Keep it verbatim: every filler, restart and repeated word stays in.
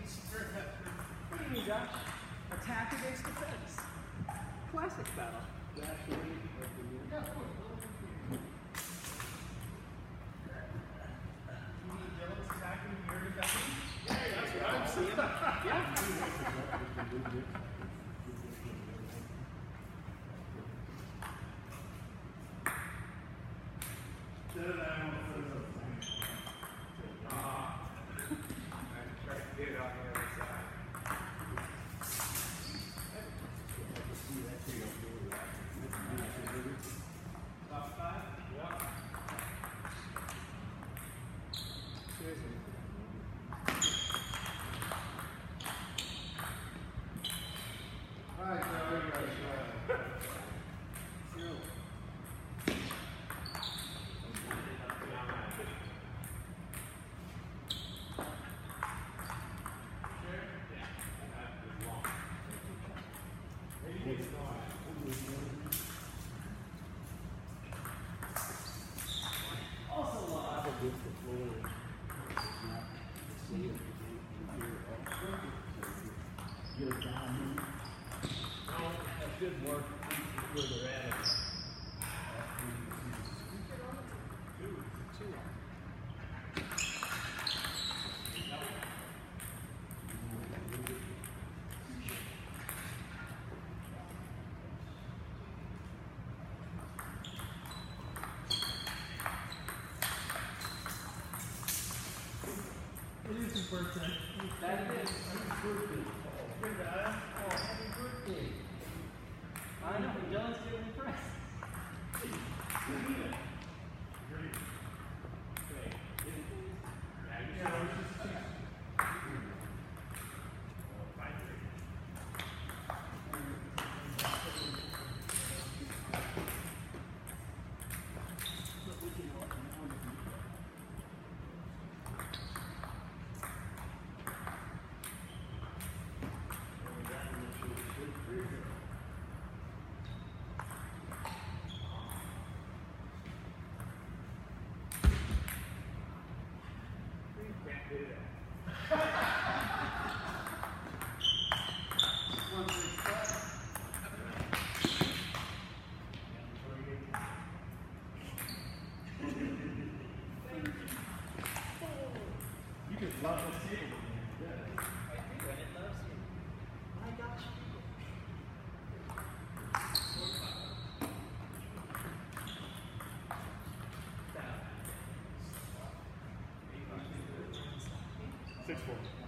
What do you mean, Josh? Attack against defense. Classic battle. Yeah, of course. That's what I'm seeing. Yeah. Good work where they're at. It is his birthday. That is. Happy birthday. Oh, happy birthday. I know, Dylan's getting impressed. Love this table. I do, and it loves you. My gosh. Six four.